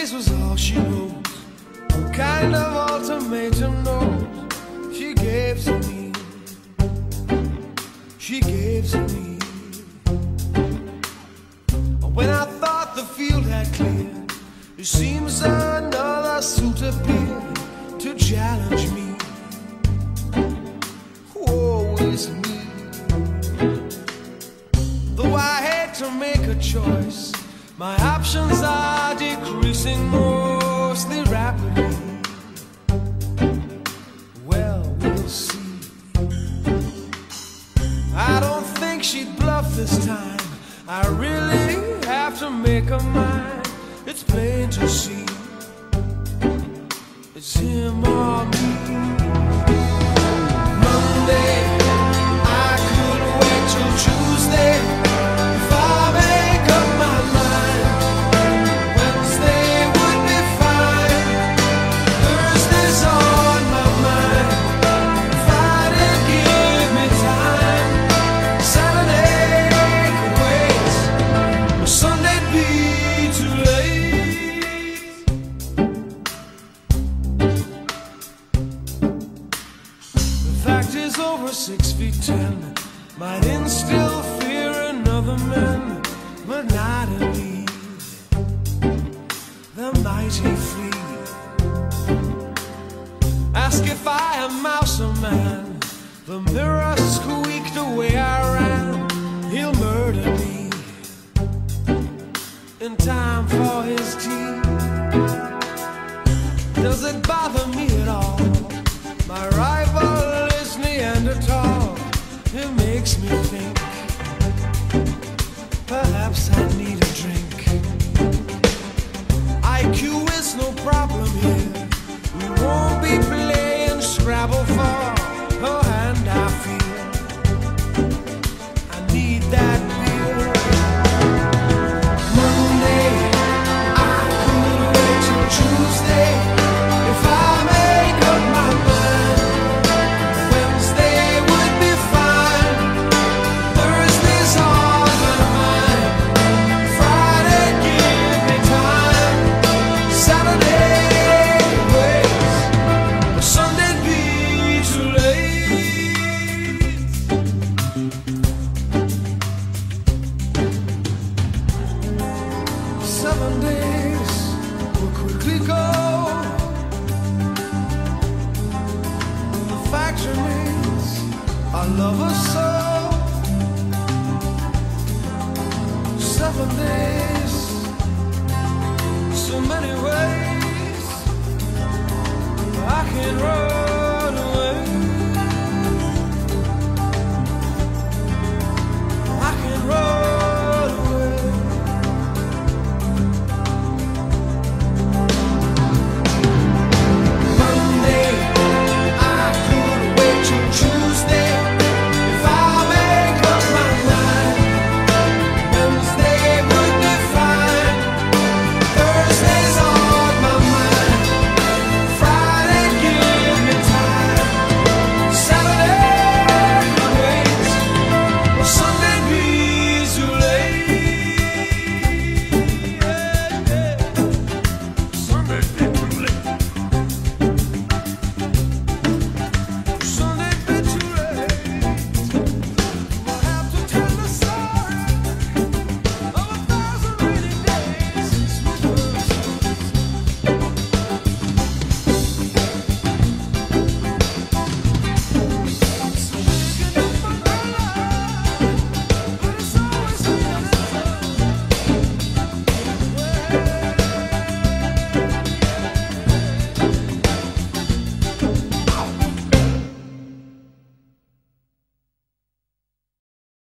days was all she wrote. What kind of ultimatum note she gave to me? She gave to me. When I thought the field had cleared, it seems another suit appeared to challenge me. Woe is me. Though I hate to make a choice, my options are decreasing mostly rapidly. Well, we'll see. I don't think she'd bluff this time. I really have to make her mine. It's plain to see. It's him or me. Monday, I could wait till Tuesday. If I make up my mind, Wednesday would be fine. Thursday's on my mind. Friday, give me time. Saturday could wait. Sunday'd be too late. The fact is, over 6'10", might instill fear in other men, but not in me. The mighty flee. Ask if I am mouse or man. The mirror squeaked the way I ran. He'll murder me in time for his tea. Does it bother me at all? My rival is Neanderthal. It makes me think perhaps I need a drink. IQ is no problem here. We won't be playing Scrabble for her hand, I feel. I need that beer. Monday, I could wait till Tuesday. If I make up my mind, Wednesday would be fine. Thursday's on my mind. Friday, give me time. Saturday waits. Sunday'd be too late. 7 days will quickly go. The fact remains, I love her so. 7 days.